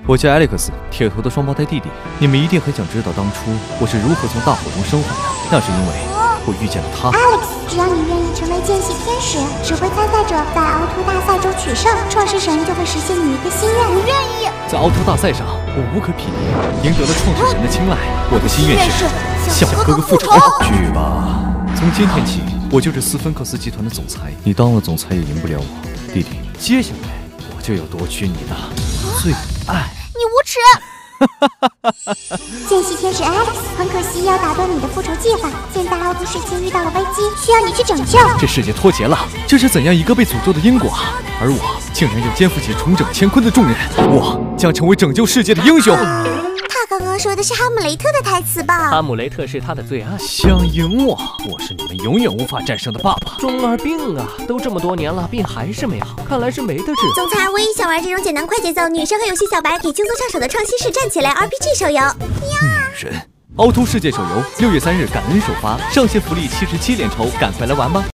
我叫 Alex， 铁头的双胞胎弟弟。你们一定很想知道当初我是如何从大火中生还的，那是因为我遇见了他。 Alex， 只要你愿意成为间隙天使，指挥参赛者在凹凸大赛中取胜，创世神就会实现你一个心愿。我愿意。 在凹凸大赛上，我无可匹敌，赢得了创世神的青睐。我的心愿是向我哥哥复仇。去吧，从今天起，我就是斯芬克斯集团的总裁。你当了总裁也赢不了我，弟弟。接下来我就要夺取你的最爱。 你无耻！间隙天使 Alex， 很可惜要打断你的复仇计划。现在凹凸世界遇到了危机，需要你去拯救。 这世界脱节了，这是怎样一个被诅咒的因果啊！而我竟然要肩负起重整乾坤的重任，我将成为拯救世界的英雄。 他刚刚说的是哈姆雷特的台词吧？ 哈姆雷特是他的最爱。 想赢我，我是你们永远无法战胜的爸爸。 中二病啊，都这么多年了，病还是没好，看来是没得治。 总裁，我也想玩这种简单快节奏、女生和游戏小白可以轻松上手的创新式站起来 RPG 手游。 女人，凹凸世界手游6月3日感恩首发，上线福利77连抽，赶快来玩吧！